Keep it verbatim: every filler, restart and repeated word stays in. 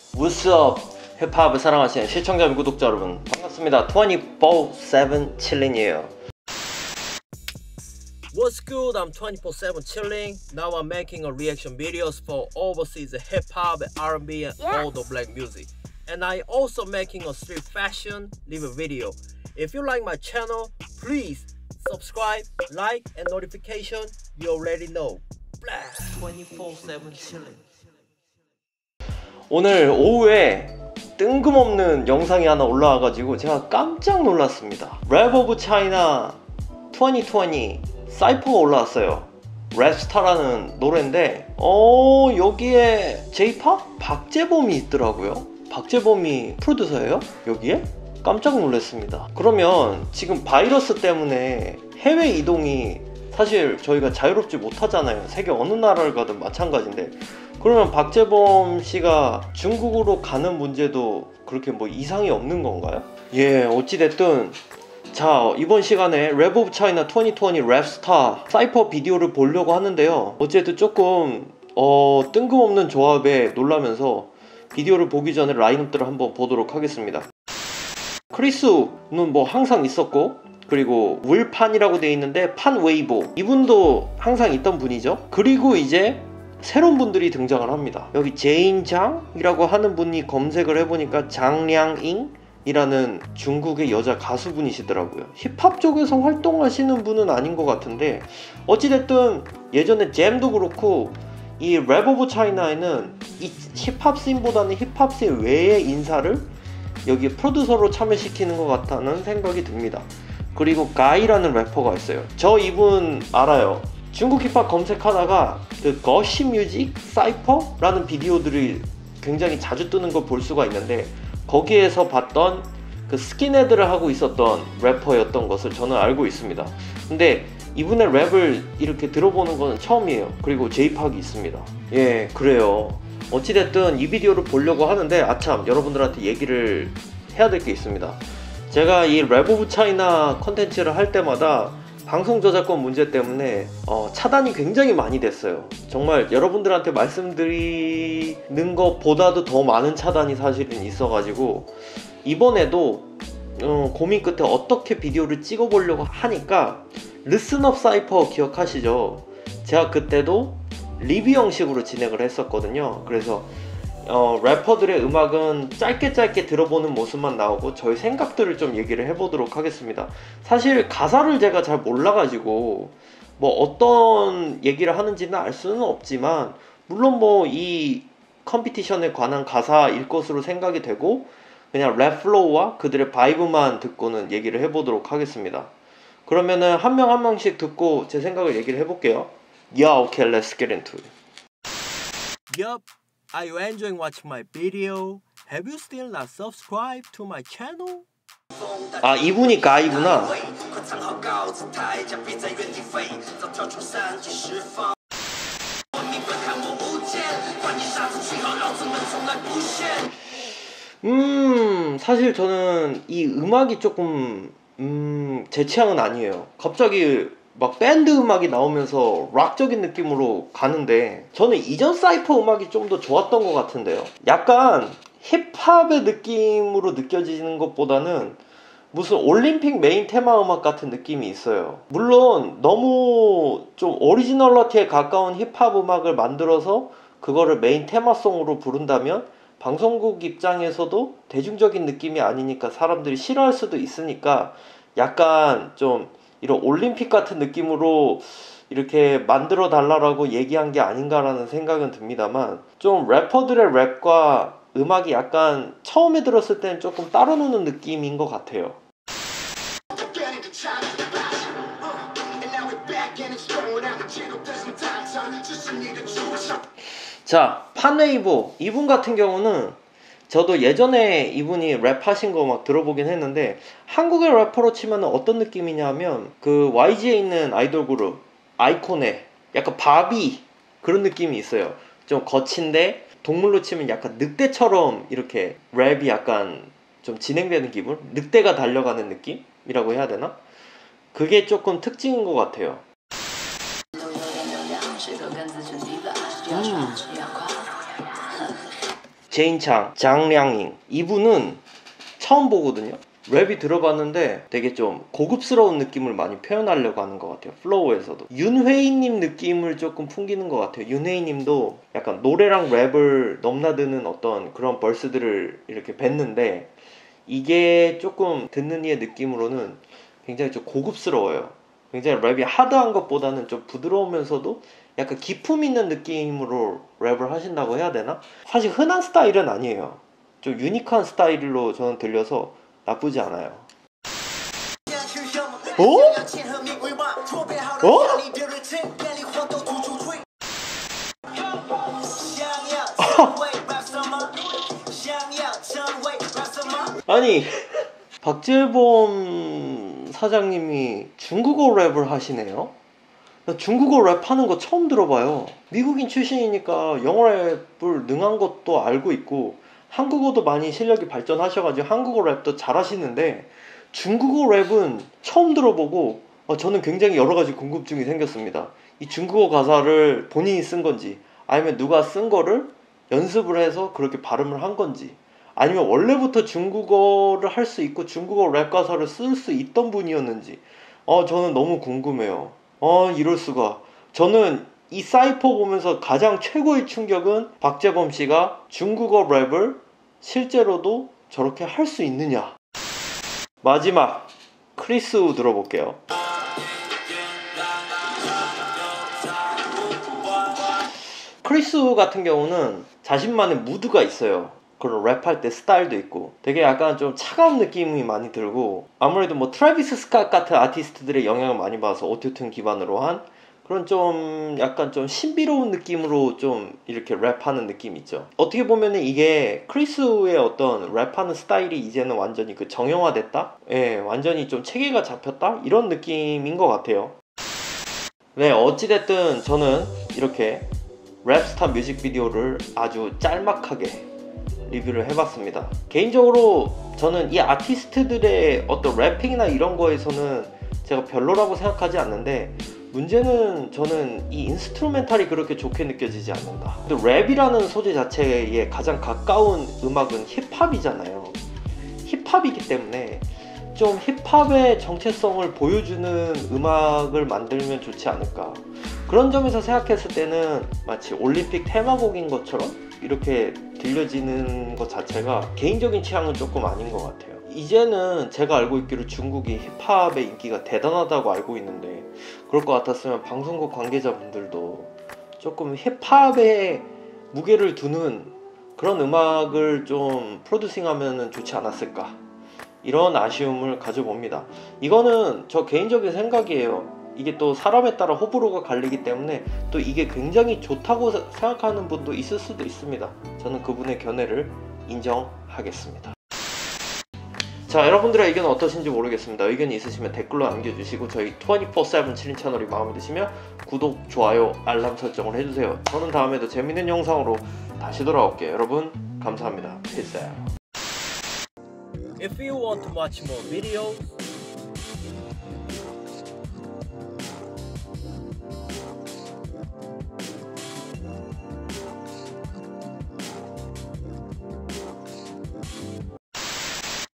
What's up? 힙합을 사랑하시는 시청자 및 구독자 여러분 반갑습니다. twenty-four seven chilling이에요. What's good? I'm twenty-four seven chilling. Now I'm making a reaction videos for overseas hip-hop, R and B and Yes. all the black music. And I also making a street fashion live video. If you like my channel, please subscribe, like and notification. You already know. twenty-four seven chilling. 오늘 오후에 뜬금없는 영상이 하나 올라와가지고 제가 깜짝 놀랐습니다. 랩 오브 차이나 twenty twenty 사이퍼가 올라왔어요. 랩스타라는 노래인데 어 여기에 J-팝 박재범이 있더라고요. 박재범이 프로듀서예요? 여기에? 깜짝 놀랐습니다. 그러면 지금 바이러스 때문에 해외 이동이 사실 저희가 자유롭지 못하잖아요. 세계 어느 나라를 가든 마찬가지인데 그러면 박재범 씨가 중국으로 가는 문제도 그렇게 뭐 이상이 없는 건가요? 예, 어찌됐든 자, 이번 시간에 랩 오브 차이나 twenty twenty 랩스타 사이퍼 비디오를 보려고 하는데요. 어쨌든 조금 어, 뜬금없는 조합에 놀라면서 비디오를 보기 전에 라인업들을 한번 보도록 하겠습니다. 크리스는 뭐 항상 있었고, 그리고 울판이라고 되어 있는데 판웨이보 이분도 항상 있던 분이죠. 그리고 이제 새로운 분들이 등장을 합니다. 여기 제인장이라고 하는 분이 검색을 해보니까 장량잉 이라는 중국의 여자 가수분이시더라고요. 힙합 쪽에서 활동하시는 분은 아닌 것 같은데 어찌됐든 예전에 잼도 그렇고 이 랩 오브 차이나에는 이 힙합 씬보다는 힙합 씬 외의 인사를 여기 프로듀서로 참여시키는 것 같다는 생각이 듭니다. 그리고 가이라는 래퍼가 있어요. 저 이분 알아요. 중국 힙합 검색하다가 그 거시 뮤직 사이퍼라는 비디오들이 굉장히 자주 뜨는 걸 볼 수가 있는데 거기에서 봤던 그 스킨헤드를 하고 있었던 래퍼였던 것을 저는 알고 있습니다. 근데 이분의 랩을 이렇게 들어보는 거는 처음이에요. 그리고 제이팍이 있습니다. 예, 그래요. 어찌됐든 이 비디오를 보려고 하는데 아참 여러분들한테 얘기를 해야 될 게 있습니다. 제가 이 랩 오브 차이나 컨텐츠를 할 때마다 방송 저작권 문제 때문에 어, 차단이 굉장히 많이 됐어요. 정말 여러분들한테 말씀드리는 것보다도 더 많은 차단이 사실은 있어가지고 이번에도 어, 고민 끝에 어떻게 비디오를 찍어보려고 하니까 리슨업 사이퍼 기억하시죠? 제가 그때도 리뷰 형식으로 진행을 했었거든요. 그래서 어, 래퍼들의 음악은 짧게 짧게 들어보는 모습만 나오고 저희 생각들을 좀 얘기를 해보도록 하겠습니다. 사실 가사를 제가 잘 몰라가지고 뭐 어떤 얘기를 하는지는 알 수는 없지만 물론 뭐 이 컴피티션에 관한 가사일 것으로 생각이 되고 그냥 랩 플로우와 그들의 바이브만 듣고는 얘기를 해보도록 하겠습니다. 그러면은 한 명 한 명씩 듣고 제 생각을 얘기를 해볼게요. Yeah, okay, let's get into it. Yup. Are you enjoying watching my video? Have you still not subscribed to my channel? 아, 이분이 가이구나. 음, 사실 저는 이 음악이 조금 음, 제 취향은 아니에요. 갑자기 막 밴드 음악이 나오면서 락적인 느낌으로 가는데 저는 이전 사이퍼 음악이 좀 더 좋았던 것 같은데요. 약간 힙합의 느낌으로 느껴지는 것보다는 무슨 올림픽 메인 테마 음악 같은 느낌이 있어요. 물론 너무 좀 오리지널리티에 가까운 힙합 음악을 만들어서 그거를 메인 테마송으로 부른다면 방송국 입장에서도 대중적인 느낌이 아니니까 사람들이 싫어할 수도 있으니까 약간 좀 이런 올림픽 같은 느낌으로 이렇게 만들어 달라고 얘기한 게 아닌가라는 생각은 듭니다만 좀 래퍼들의 랩과 음악이 약간 처음에 들었을 때는 조금 따로 노는 느낌인 것 같아요. 자, 판웨이보 이분 같은 경우는 저도 예전에 이분이 랩하신 거 막 들어보긴 했는데 한국의 래퍼로 치면 어떤 느낌이냐면 그 와이지에 있는 아이돌 그룹 아이콘의 약간 바비 그런 느낌이 있어요. 좀 거친데 동물로 치면 약간 늑대처럼 이렇게 랩이 약간 좀 진행되는 기분? 늑대가 달려가는 느낌이라고 해야 되나? 그게 조금 특징인 것 같아요. 음. 제인창, 장량잉 이분은 처음 보거든요. 랩이 들어봤는데 되게 좀 고급스러운 느낌을 많이 표현하려고 하는 것 같아요. 플로우에서도 윤회이님 느낌을 조금 풍기는 것 같아요. 윤회이님도 약간 노래랑 랩을 넘나드는 어떤 그런 벌스들을 이렇게 뱉는데 이게 조금 듣는 이의 느낌으로는 굉장히 좀 고급스러워요. 굉장히 랩이 하드한 것보다는 좀 부드러우면서도 약간 기품 있는 느낌으로 랩을 하신다고 해야 되나? 사실 흔한 스타일은 아니에요. 좀 유니크한 스타일로 저는 들려서 나쁘지 않아요. 어? 어? 아니 박재범 사장님이 중국어 랩을 하시네요. 중국어 랩하는 거 처음 들어봐요. 미국인 출신이니까 영어 랩을 능한 것도 알고 있고 한국어도 많이 실력이 발전하셔가지고 한국어 랩도 잘하시는데 중국어 랩은 처음 들어보고 어, 저는 굉장히 여러가지 궁금증이 생겼습니다. 이 중국어 가사를 본인이 쓴 건지 아니면 누가 쓴 거를 연습을 해서 그렇게 발음을 한 건지 아니면 원래부터 중국어를 할 수 있고 중국어 랩 가사를 쓸 수 있던 분이었는지 어, 저는 너무 궁금해요. 어, 이럴수가. 저는 이 사이퍼 보면서 가장 최고의 충격은 박재범 씨가 중국어 랩을 실제로도 저렇게 할 수 있느냐. 마지막 크리스 우 들어볼게요. 크리스 우 같은 경우는 자신만의 무드가 있어요. 그런 랩할 때 스타일도 있고 되게 약간 좀 차가운 느낌이 많이 들고 아무래도 뭐 트래비스 스캇 같은 아티스트들의 영향을 많이 받아서 오토튠 기반으로 한 그런 좀 약간 좀 신비로운 느낌으로 좀 이렇게 랩하는 느낌 있죠. 어떻게 보면은 이게 크리스 우의 어떤 랩하는 스타일이 이제는 완전히 그 정형화됐다? 예, 완전히 좀 체계가 잡혔다? 이런 느낌인 것 같아요. 네, 어찌됐든 저는 이렇게 랩스타 뮤직비디오를 아주 짤막하게 리뷰를 해봤습니다. 개인적으로 저는 이 아티스트들의 어떤 래핑이나 이런 거에서는 제가 별로라고 생각하지 않는데 문제는 저는 이 인스트루멘탈이 그렇게 좋게 느껴지지 않는다. 근데 랩이라는 소재 자체에 가장 가까운 음악은 힙합이잖아요. 힙합이기 때문에 좀 힙합의 정체성을 보여주는 음악을 만들면 좋지 않을까. 그런 점에서 생각했을 때는 마치 올림픽 테마곡인 것처럼 이렇게 들려지는 것 자체가 개인적인 취향은 조금 아닌 것 같아요. 이제는 제가 알고 있기로 중국이 힙합의 인기가 대단하다고 알고 있는데 그럴 것 같았으면 방송국 관계자분들도 조금 힙합에 무게를 두는 그런 음악을 좀 프로듀싱하면 좋지 않았을까, 이런 아쉬움을 가져봅니다. 이거는 저 개인적인 생각이에요. 이게 또 사람에 따라 호불호가 갈리기 때문에 또 이게 굉장히 좋다고 생각하는 분도 있을 수도 있습니다. 저는 그분의 견해를 인정하겠습니다. 자, 여러분들의 의견은 어떠신지 모르겠습니다. 의견이 있으시면 댓글로 남겨주시고 저희 이십사 세븐 칠인 채널이 마음에 드시면 구독, 좋아요, 알람 설정을 해주세요. 저는 다음에도 재밌는 영상으로 다시 돌아올게요. 여러분 감사합니다. Peace out. If you want to watch more videos,